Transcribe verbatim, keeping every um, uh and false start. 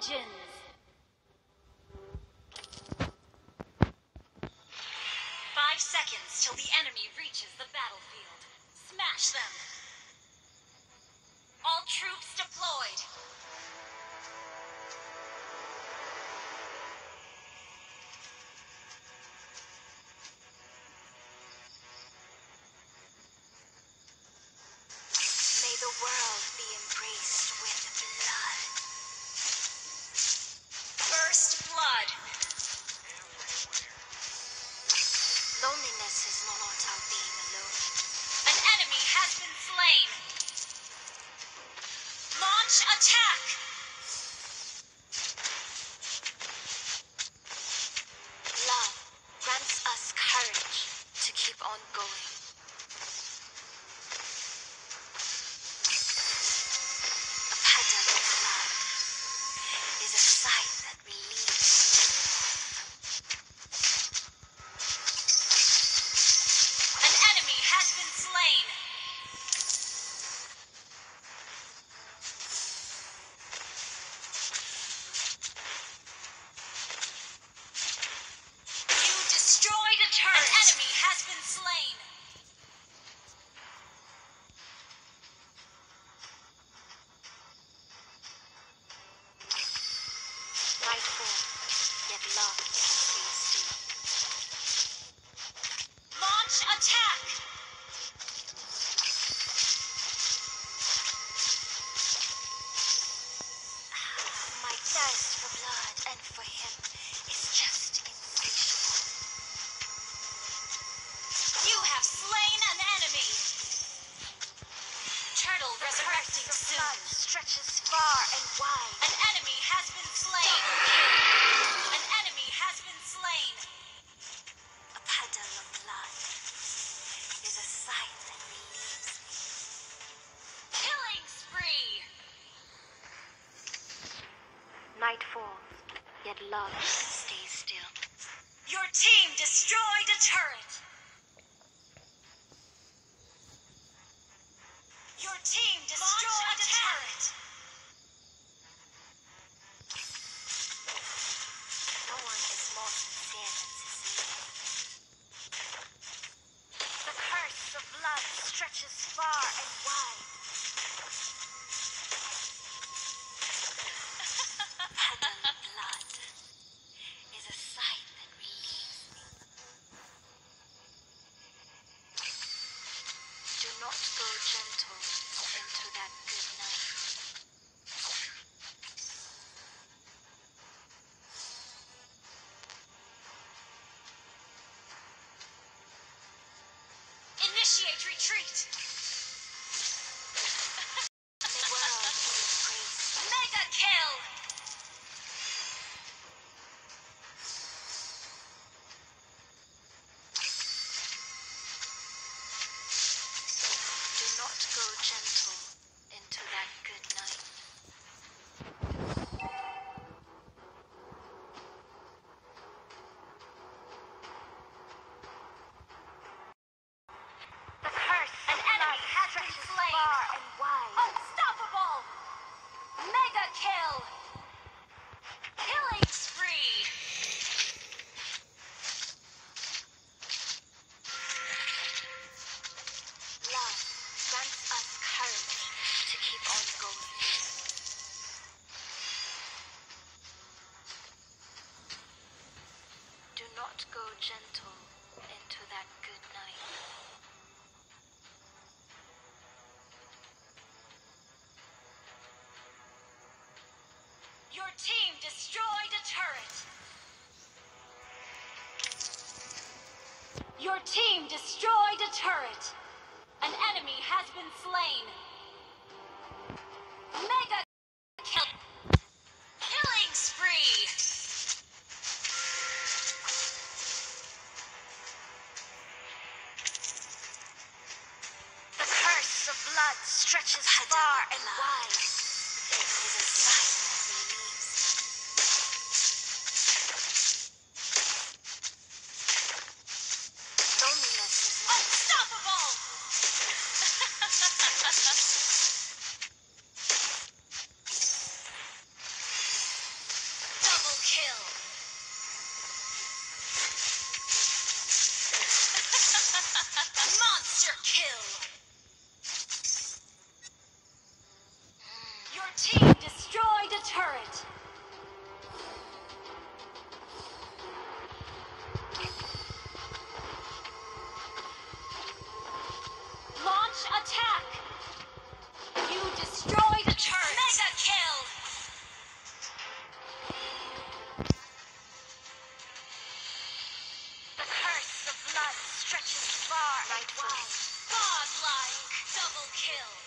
legends. Five seconds till the enemy reaches the battlefield. Smash them! All troops deployed! May the world be embraced with blood. First blood! Loneliness is not our being alone. An enemy has been slain! Launch attack! Love grants us courage to keep on going. A puddle of blood is a sight that relieves. An enemy has been slain! Destroyed a turret. An enemy has been slain. Night fall, yet love stays still. Launch attack. My thirst for blood and for him is just insatiable. You have slain an enemy! Turtle resurrecting soon. Blood stretches far and wide. An enemy has been slain! An enemy has been slain! A puddle of blood is a sight that relieves me. Killing spree! Night falls, yet love stays still. Your team destroyed a turret! Your team destroyed a turret! No one is more sincere than Cecilia. The curse of blood stretches far and wide. A puddle of blood is a sight that relieves me. Do not go gentle into that good night. Initiate retreat! The world will embrace. Mega kill! Do not go gentle into that good night. The curse An enemy has been slain! Far and wide. Unstoppable! Mega kill! Killing spree! Love grants us courage to keep on going. Do not go gentle into that good night. Your team destroyed a turret! Your team destroyed a turret! An enemy has been slain! Mega kill! Killing spree! The curse of blood stretches far and wide. It is a sight that relieves me. Loneliness is unstoppable! kill.